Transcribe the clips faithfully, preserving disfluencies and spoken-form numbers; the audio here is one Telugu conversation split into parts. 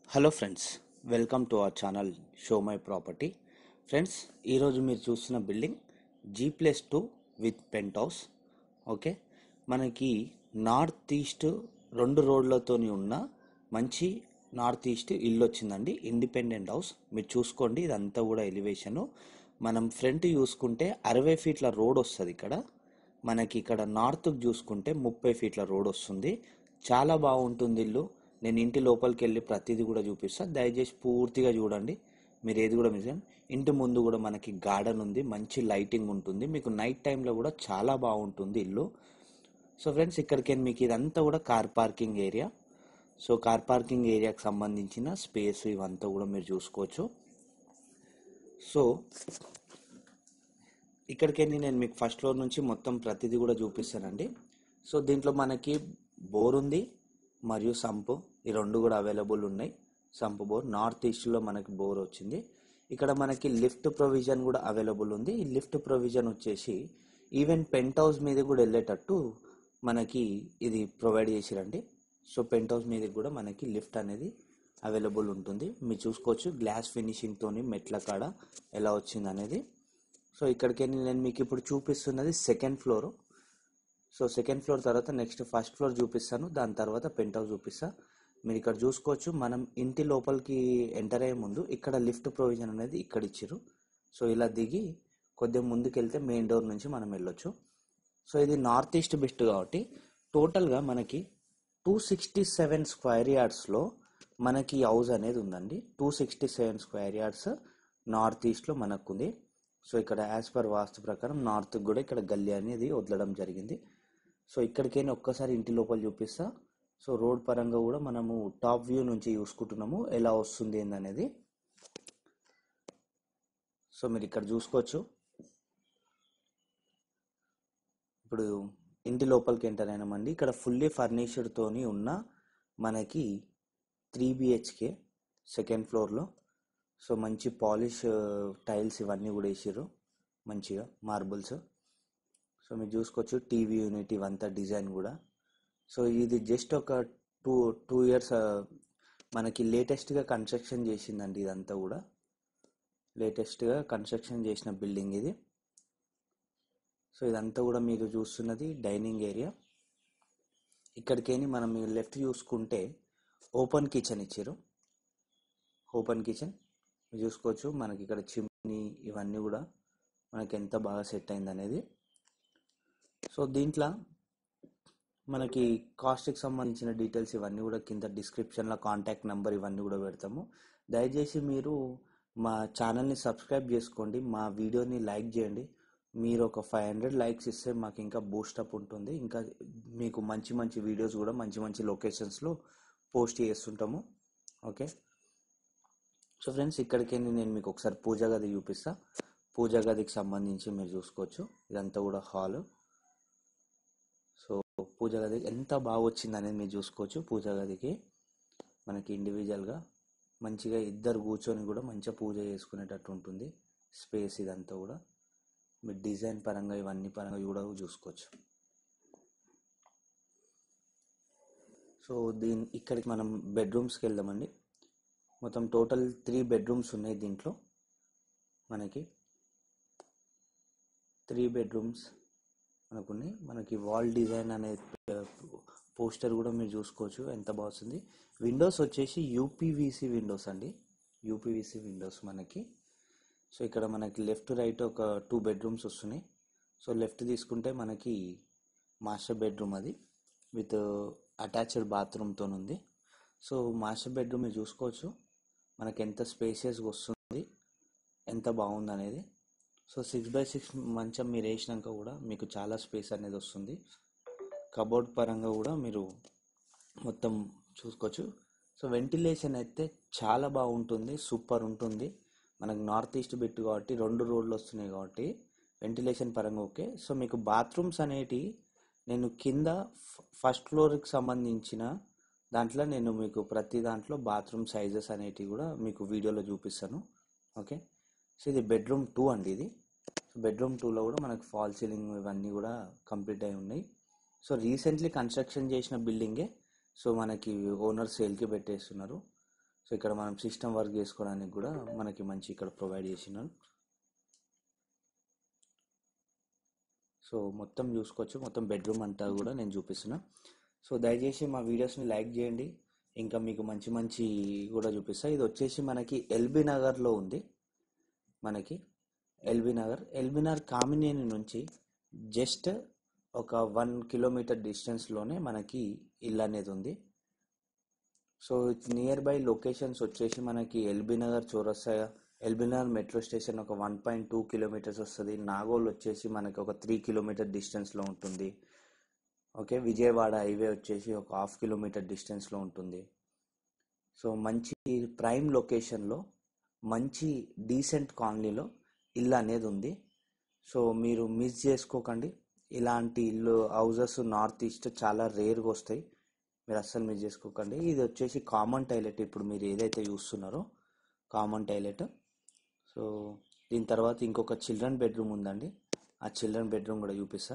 Hello friends, welcome to our channel show my property. Friends, ఈరోజు మీరు చూస్తున్న building G plus two with penthouse. Okay, మనకి నార్త్ ఈస్ట్ రెండు రోడ్లతోని ఉన్న మంచి నార్త్ ఈస్ట్ ఇల్లు వచ్చిందండి. ఇండిపెండెంట్ హౌస్ మీరు చూసుకోండి. ఇదంతా కూడా ఎలివేషను. మనం ఫ్రంట్ చూసుకుంటే అరవై ఫీట్ల రోడ్ వస్తుంది. ఇక్కడ మనకి ఇక్కడ నార్త్కి చూసుకుంటే ముప్పై ఫీట్ల రోడ్ వస్తుంది. చాలా బాగుంటుంది ఇల్లు. నేను ఇంటి లోపలికి వెళ్ళి ప్రతిదీ కూడా చూపిస్తాను. దయచేసి పూర్తిగా చూడండి. మీరు ఏది కూడా మిస్ చేయండి. ఇంటి ముందు కూడా మనకి గార్డెన్ ఉంది, మంచి లైటింగ్ ఉంటుంది. మీకు నైట్ టైంలో కూడా చాలా బాగుంటుంది ఇల్లు. సో ఫ్రెండ్స్, ఇక్కడికి మీకు ఇదంతా కూడా car parking area. So car parking ఏరియాకి సంబంధించిన స్పేస్ ఇవంతా కూడా మీరు చూసుకోవచ్చు. సో ఇక్కడికి నేను మీకు ఫస్ట్ ఫ్లోర్ నుంచి మొత్తం ప్రతిదీ కూడా చూపిస్తానండి. సో దీంట్లో మనకి బోర్ ఉంది మరియు సంపు, ఈ రెండు కూడా అవైలబుల్ ఉన్నాయి. సంపు బోర్ నార్త్ ఈస్ట్లో మనకి బోర్ వచ్చింది. ఇక్కడ మనకి లిఫ్ట్ ప్రొవిజన్ కూడా అవైలబుల్ ఉంది. ఈ లిఫ్ట్ ప్రొవిజన్ వచ్చేసి ఈవెన్ పెంట్ హౌస్ మీద కూడా వెళ్ళేటట్టు మనకి ఇది ప్రొవైడ్ చేసిరండి. సో పెంట్ హౌస్ మీద కూడా మనకి లిఫ్ట్ అనేది అవైలబుల్ ఉంటుంది. మీరు చూసుకోవచ్చు గ్లాస్ ఫినిషింగ్తోని మెట్ల కాడ ఎలా వచ్చింది అనేది. సో ఇక్కడికి నేను మీకు ఇప్పుడు చూపిస్తున్నది second floor. So second floor తర్వాత నెక్స్ట్ ఫస్ట్ ఫ్లోర్ చూపిస్తాను, దాని తర్వాత పెంట్ హౌస్ చూపిస్తా. మీరు ఇక్కడ చూసుకోవచ్చు. మనం ఇంటి లోపలికి ఎంటర్ అయ్యే ముందు ఇక్కడ లిఫ్ట్ ప్రొవిజన్ అనేది ఇక్కడ ఇచ్చారు. సో ఇలా దిగి కొద్దిగా ముందుకు వెళ్తే మెయిన్ డోర్ నుంచి మనం వెళ్ళొచ్చు. సో ఇది నార్త్ ఈస్ట్ బెస్ట్ కాబట్టి టోటల్గా మనకి టూ సిక్స్టీ సెవెన్ స్క్వేర్ యార్డ్స్లో మనకి హౌస్ అనేది ఉందండి. Two sixty seven square yards north ఈస్ట్లో మనకు ఉంది. సో ఇక్కడ యాజ్ పర్ వాస్తు ప్రకారం నార్త్ కూడా ఇక్కడ గల్లీ అనేది వదలడం జరిగింది. సో ఇక్కడికైనా ఒక్కసారి ఇంటి లోపల చూపిస్తా. సో రోడ్ పరంగా కూడా మనము టాప్ వ్యూ నుంచి చూసుకుంటున్నాము ఎలా వస్తుంది ఏందనేది. సో మీరు ఇక్కడ చూసుకోవచ్చు. ఇప్పుడు ఇంటి లోపలికి ఎంటర్ అయినామండి. ఇక్కడ ఫుల్లీ ఫర్నిచర్డ్ తోని ఉన్న మనకి త్రీ బిహెచ్కే సెకండ్ ఫ్లోర్లో. సో మంచి పాలిష్ టైల్స్ ఇవన్నీ కూడా వేసారు మంచిగా, మార్బుల్స్. సో మీరు చూసుకోవచ్చు టీవీ యూనిట్ ఇవంతా డిజైన్ కూడా. సో ఇది జస్ట్ ఒక టూ టూ ఇయర్స్ మనకి లేటెస్ట్గా కన్స్ట్రక్షన్ చేసిందండి. ఇదంతా కూడా లేటెస్ట్గా కన్స్ట్రక్షన్ చేసిన బిల్డింగ్ ఇది. సో ఇదంతా కూడా మీరు చూస్తున్నది డైనింగ్ ఏరియా. ఇక్కడికేని మనం లెఫ్ట్ చూసుకుంటే ఓపెన్ కిచెన్ ఇచ్చారు. ఓపెన్ కిచెన్ మీరు చూసుకోవచ్చు. మనకి ఇక్కడ చిమ్నీ ఇవన్నీ కూడా మనకి ఎంత బాగా సెట్ అయింది అనేది. సో దీంట్లో మనకి కాస్ట్కి సంబంధించిన డీటెయిల్స్ ఇవన్నీ కూడా కింద డిస్క్రిప్షన్లో కాంటాక్ట్ నెంబర్ ఇవన్నీ కూడా పెడతాము. దయచేసి మీరు మా ఛానల్ని సబ్స్క్రైబ్ చేసుకోండి, మా వీడియోని లైక్ చేయండి. మీరు ఒక ఫైవ్ హండ్రెడ్ లైక్స్ ఇస్తే మాకు ఇంకా బూస్టప్ ఉంటుంది. ఇంకా మీకు మంచి మంచి వీడియోస్ కూడా మంచి మంచి లొకేషన్స్లో పోస్ట్ చేస్తుంటాము. ఓకే. సో ఫ్రెండ్స్, ఇక్కడికి నేను మీకు ఒకసారి పూజా గది చూపిస్తా. పూజా గదికి సంబంధించి మీరు చూసుకోవచ్చు. ఇదంతా కూడా హాల్. సో పూజా గది ఎంత బాగా వచ్చింది అనేది మీరు చూసుకోవచ్చు. పూజా గదికి మనకి ఇండివిజువల్గా మంచిగా ఇద్దరు కూర్చొని కూడా మంచిగా పూజ చేసుకునేటట్టు ఉంటుంది స్పేస్. ఇదంతా కూడా మీరు డిజైన్ పరంగా ఇవన్నీ పరంగా కూడా చూసుకోవచ్చు. సో దీని ఇక్కడికి మనం బెడ్రూమ్స్కి వెళ్దామండి. మొత్తం టోటల్ త్రీ బెడ్రూమ్స్ ఉన్నాయి దీంట్లో. మనకి త్రీ బెడ్రూమ్స్ మనకున్నాయి. మనకి వాల్ డిజైన్ అనే పోస్టర్ కూడా మీరు చూసుకోవచ్చు ఎంత బాగుంది. విండోస్ వచ్చేసి యూపీవీసీ విండోస్ అండి. యూపీవీసీ విండోస్ మనకి. సో ఇక్కడ మనకి లెఫ్ట్ రైట్ ఒక టూ బెడ్రూమ్స్ వస్తున్నాయి. సో లెఫ్ట్ తీసుకుంటే మనకి మాస్టర్ బెడ్రూమ్ అది విత్ అటాచ్డ్ బాత్రూమ్తో ఉంది. సో మాస్టర్ బెడ్రూమ్ మీరు చూసుకోవచ్చు మనకి ఎంత స్పేసియస్గా వస్తుంది, ఎంత బాగుంది అనేది. సో సిక్స్ బై సిక్స్ మంచం మీరు వేసినాక కూడా మీకు చాలా స్పేస్ అనేది వస్తుంది. కబోర్డ్ పరంగా కూడా మీరు మొత్తం చూసుకోవచ్చు. సో వెంటిలేషన్ అయితే చాలా బాగుంటుంది, సూపర్ ఉంటుంది. మనకు నార్త్ ఈస్ట్ బిట్ కాబట్టి రెండు రోడ్లు వస్తున్నాయి కాబట్టి వెంటిలేషన్ పరంగా ఓకే. సో మీకు బాత్రూమ్స్ అనేటివి నేను కింద ఫస్ట్ ఫ్లోర్కి సంబంధించిన దాంట్లో నేను మీకు ప్రతి దాంట్లో బాత్రూమ్ సైజెస్ అనేటివి కూడా మీకు వీడియోలో చూపిస్తాను. ఓకే. సో ఇది బెడ్రూమ్ టూ అండి. ఇది బెడ్రూమ్ టూలో కూడా మనకు ఫాల్ సీలింగ్ ఇవన్నీ కూడా కంప్లీట్ అయి ఉన్నాయి. సో రీసెంట్లీ కన్స్ట్రక్షన్ చేసిన బిల్డింగే. సో మనకి ఓనర్ సేల్కి పెట్టేస్తున్నారు. సో ఇక్కడ మనం సిస్టమ్ వర్క్ చేసుకోవడానికి కూడా మనకి మంచి ఇక్కడ ప్రొవైడ్ చేసినారు. సో మొత్తం చూసుకోవచ్చు, మొత్తం బెడ్రూమ్ అంతా కూడా నేను చూపిస్తున్నా. సో దయచేసి మా వీడియోస్ని లైక్ చేయండి, ఇంకా మీకు మంచి మంచి కూడా చూపిస్తా. ఇది వచ్చేసి మనకి ఎల్బీ నగర్లో ఉంది. మనకి ఎల్బీ నగర్ ఎల్బీ నగర్ కామినేని నుంచి జస్ట్ ఒక వన్ కిలోమీటర్ డిస్టెన్స్లోనే మనకి ఇల్లు అనేది ఉంది. సో నియర్ బై లొకేషన్స్ వచ్చేసి మనకి ఎల్బీ నగర్ చౌరస్తా, ఎల్బీ నగర్ మెట్రో స్టేషన్ ఒక వన్ పాయింట్ టూ కిలోమీటర్స్ వస్తుంది. నాగోల్ వచ్చేసి మనకి ఒక త్రీ కిలోమీటర్ డిస్టెన్స్లో ఉంటుంది. ఓకే, విజయవాడ హైవే వచ్చేసి ఒక హాఫ్ కిలోమీటర్ డిస్టెన్స్లో ఉంటుంది. సో మంచి ప్రైమ్ లొకేషన్లో మంచి డీసెంట్ కాలనీలో ఇల్లు అనేది ఉంది. సో మీరు మిస్ చేసుకోకండి. ఇలాంటి ఇల్లు హౌజెస్ నార్త్ ఈస్ట్ చాలా రేర్గా వస్తాయి, మీరు అస్సలు మిస్ చేసుకోకండి. ఇది వచ్చేసి కామన్ టాయిలెట్, ఇప్పుడు మీరు ఏదైతే చూస్తున్నారో కామన్ టాయిలెట్. సో దీని తర్వాత ఇంకొక చిల్డ్రన్ బెడ్రూమ్ ఉందండి, ఆ చిల్డ్రన్ బెడ్రూమ్ కూడా చూపిస్తా.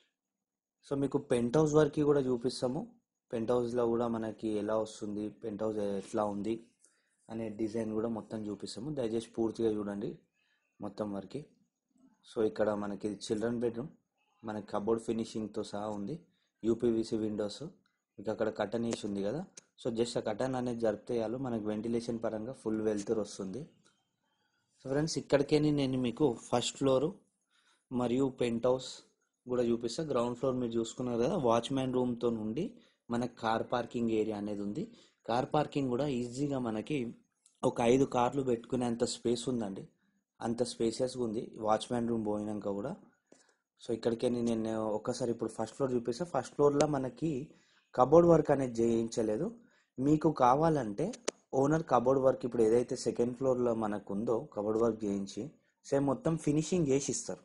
సో మీకు పెంట్ హౌస్ వరకు కూడా చూపిస్తాము. పెంట్ హౌస్లో కూడా మనకి ఎలా వస్తుంది, పెంట్ హౌస్ ఎట్లా ఉంది అనే డిజైన్ కూడా మొత్తం చూపిస్తాము. దయచేసి పూర్తిగా చూడండి మొత్తం వరకు. సో ఇక్కడ మనకి చిల్డ్రన్ బెడ్రూమ్ మనకి కబోర్డ్ ఫినిషింగ్తో సహా ఉంది, యూపీవీసీ విండోస్, మీకు అక్కడ కటన్ వేసి ఉంది కదా. సో జస్ట్ ఆ కటన్ అనేది జరిపితే చాలు, మనకి వెంటిలేషన్ పరంగా ఫుల్ వెల్తురు వస్తుంది. సో ఫ్రెండ్స్ ఇక్కడికే నేను మీకు ఫస్ట్ ఫ్లోరు మరియు పెంట్ హౌస్ కూడా చూపిస్తా. గ్రౌండ్ ఫ్లోర్ మీరు చూసుకున్నారు కదా, వాచ్మ్యాన్ రూమ్తో నుండి మనకి కార్ పార్కింగ్ ఏరియా అనేది ఉంది. కార్ పార్కింగ్ కూడా ఈజీగా మనకి ఒక ఐదు కార్లు పెట్టుకునేంత స్పేస్ ఉందండి, అంత స్పేసియస్గా ఉంది వాచ్మ్యాన్ రూమ్ పోయినాక కూడా. సో ఇక్కడికే నేను ఒక్కసారి ఇప్పుడు ఫస్ట్ ఫ్లోర్ చూపిస్తా. ఫస్ట్ ఫ్లోర్లో మనకి కబోర్డ్ వర్క్ అనేది చేయించలేదు. మీకు కావాలంటే ఓనర్ కబోర్డ్ వర్క్ ఇప్పుడు ఏదైతే సెకండ్ ఫ్లోర్లో మనకు ఉందో కబోర్డ్ వర్క్ చేయించి సేమ్ మొత్తం ఫినిషింగ్ చేసి ఇస్తారు,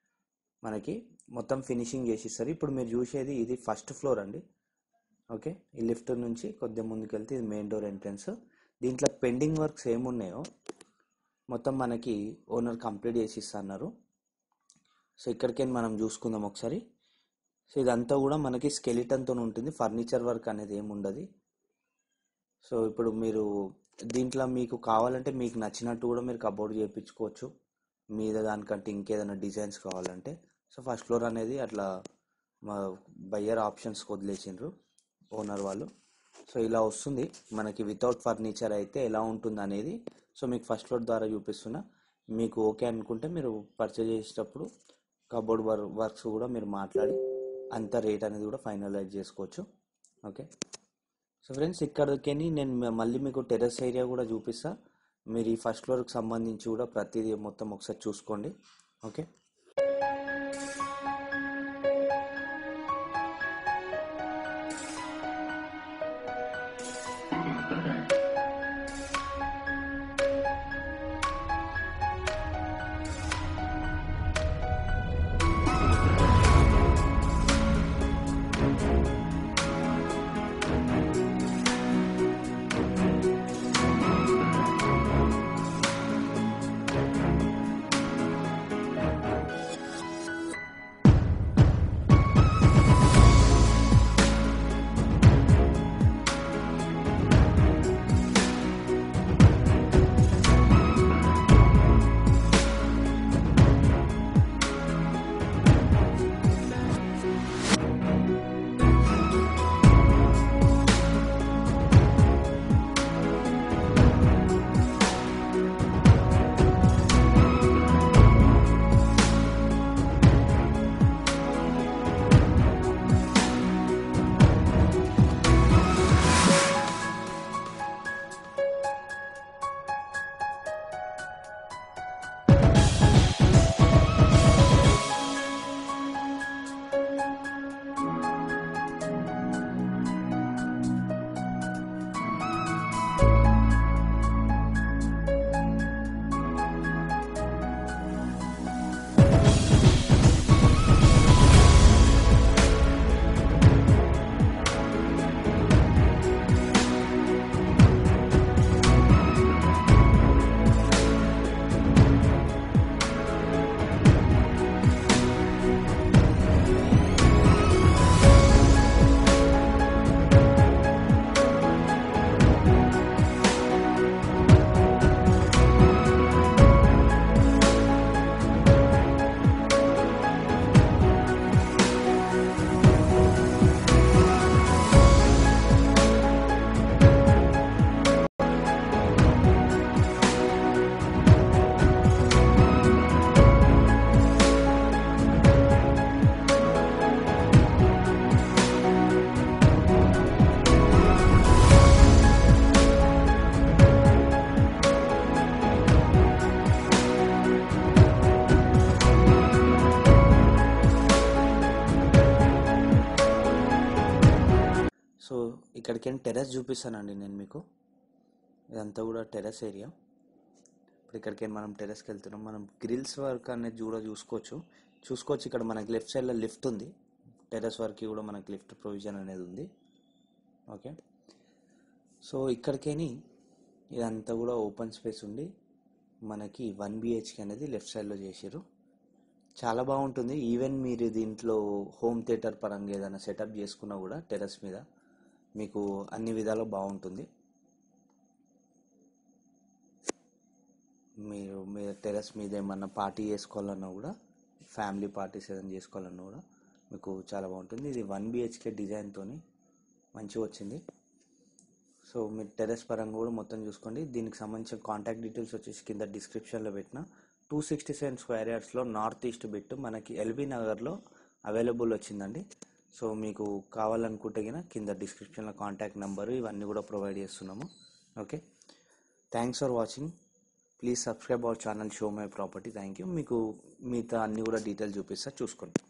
మనకి మొత్తం ఫినిషింగ్ చేసి ఇస్తారు. ఇప్పుడు మీరు చూసేది ఇది ఫస్ట్ ఫ్లోర్ అండి. ఓకే, ఈ లిఫ్ట్ నుంచి కొద్దిగా ముందుకెళ్తే ఇది మెయిన్ డోర్ ఎంట్రన్స్. దీంట్లో పెండింగ్ వర్క్స్ ఏమున్నాయో మొత్తం మనకి ఓనర్ కంప్లీట్ చేసి ఇస్తున్నారు. సో ఇక్కడికే మనం చూసుకుందాం ఒకసారి. సో ఇదంతా కూడా మనకి స్కెలిటన్తో ఉంటుంది, ఫర్నిచర్ వర్క్ అనేది ఏమి ఉండదు. సో ఇప్పుడు మీరు దీంట్లో మీకు కావాలంటే మీకు నచ్చినట్టు కూడా మీరు కబోర్డ్ చేయించుకోవచ్చు, మీద దానికంటే ఇంకేదైనా డిజైన్స్ కావాలంటే. సో ఫస్ట్ ఫ్లోర్ అనేది అట్లా మా బయ్యర్ ఆప్షన్స్కి వదిలేసిండ్రు ఓనర్ వాళ్ళు. సో ఇలా వస్తుంది మనకి వితౌట్ ఫర్నిచర్ అయితే ఎలా ఉంటుంది అనేది. సో మీకు ఫస్ట్ ఫ్లోర్ ద్వారా చూపిస్తున్నా. మీకు ఓకే అనుకుంటే మీరు పర్చేజ్ చేసేటప్పుడు కబోర్డ్ వర్ వర్క్స్ కూడా మీరు మాట్లాడి అంత రేట్ అనేది కూడా ఫైనలైజ్ చేసుకోవచ్చు. ఓకే, సో ఫ్రెండ్స్ ఇక్కడికి నేను మళ్ళీ మీకు టెర్రస్ ఏరియా కూడా చూపిస్తా. మీరు ఈ ఫస్ట్ ఫ్లోర్కి సంబంధించి కూడా ప్రతిదీ మొత్తం ఒకసారి చూసుకోండి. ఓకే, ఇక్కడికి టెర్రస్ చూపిస్తానండి నేను మీకు. ఇదంతా కూడా టెర్రస్ ఏరియా. ఇప్పుడు ఇక్కడికి మనం టెర్రస్కి వెళ్తున్నాం. మనం గ్రిల్స్ వర్క్ అనేది కూడా చూసుకోవచ్చు చూసుకోవచ్చు ఇక్కడ మనకి లెఫ్ట్ సైడ్లో లిఫ్ట్ ఉంది. టెర్రస్ వర్క్కి కూడా మనకి లిఫ్ట్ ప్రొవిజన్ అనేది ఉంది. ఓకే, సో ఇక్కడికేని ఇదంతా కూడా ఓపెన్ స్పేస్ ఉండి మనకి వన్ బిహెచ్కే అనేది లెఫ్ట్ సైడ్లో చేసారు. చాలా బాగుంటుంది. ఈవెన్ మీరు దీంట్లో హోమ్ థియేటర్ పరంగా ఏదైనా సెటప్ చేసుకున్నా కూడా టెర్రస్ మీద మీకు అన్ని విధాలు బాగుంటుంది. మీరు మీరు టెర్రస్ మీద ఏమన్నా పార్టీ చేసుకోవాలన్నా కూడా, ఫ్యామిలీ పార్టీస్ ఏదైనా చేసుకోవాలన్నా కూడా మీకు చాలా బాగుంటుంది. ఇది వన్ బిహెచ్కే డిజైన్తో మంచిగా వచ్చింది. సో మీరు టెర్రస్ పరంగా కూడా మొత్తం చూసుకోండి. దీనికి సంబంధించిన కాంటాక్ట్ డీటెయిల్స్ వచ్చేసి కింద డిస్క్రిప్షన్లో పెట్టిన. టూ సిక్స్టీ సెవెన్ స్క్వేర్ యార్డ్స్లో నార్త్ ఈస్ట్ బిట్ మనకి ఎల్బీ నగర్లో అవైలబుల్ వచ్చిందండి. సో మీకు కావాలనుకుంటే కింద కింద డిస్క్రిప్షన్లో కాంటాక్ట్ నెంబరు ఇవన్నీ కూడా ప్రొవైడ్ చేస్తున్నాము. Okay, thanks for watching. Please subscribe our channel show my property. Thank you. మీకు మిగతా అన్నీ కూడా డీటెయిల్స్ చూపిస్తా, చూసుకోండి.